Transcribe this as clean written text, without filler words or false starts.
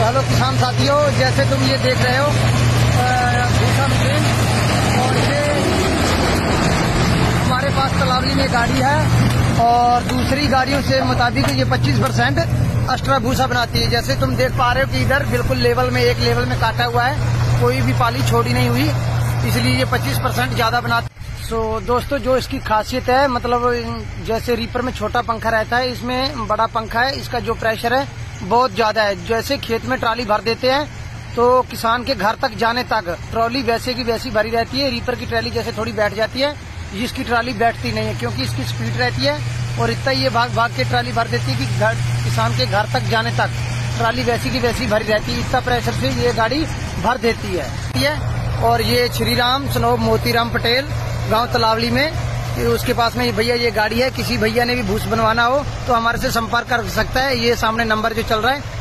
Hello किसान साथियों, जैसे तुम ये देख रहे हो भूसा मशीन, और ये हमारे पास तलावली में गाड़ी है और दूसरी गाड़ियों से मुताबिक ये 25% एक्स्ट्रा भूसा बनाती है। जैसे तुम देख पा रहे हो कि इधर बिल्कुल लेवल में, एक लेवल में काटा हुआ है, कोई भी पाली छोड़ी नहीं हुई, इसलिए ये 25% ज्यादा बनाती है। दोस्तों, जो इसकी खासियत है, मतलब जैसे रीपर में छोटा पंखा रहता है, इसमें बड़ा पंखा है, इसका जो प्रेशर है बहुत ज्यादा है। जैसे खेत में ट्राली भर देते हैं तो किसान के घर तक जाने तक ट्रॉली वैसे की वैसी भरी रहती है। रीपर की ट्राली जैसे थोड़ी बैठ जाती है, इसकी ट्राली बैठती नहीं है, क्योंकि इसकी स्पीड रहती है और इतना ये भाग के ट्राली भर देती है कि किसान के घर तक जाने तक ट्राली वैसी की वैसी भरी रहती है। इतना प्रेशर से ये गाड़ी भर देती है। और ये श्री राम स्नोब मोतीराम पटेल, गांव तलावली में, उसके पास में भैया ये गाड़ी है। किसी भैया ने भी भूस बनवाना हो तो हमारे से संपर्क कर सकता है। ये सामने नंबर जो चल रहा है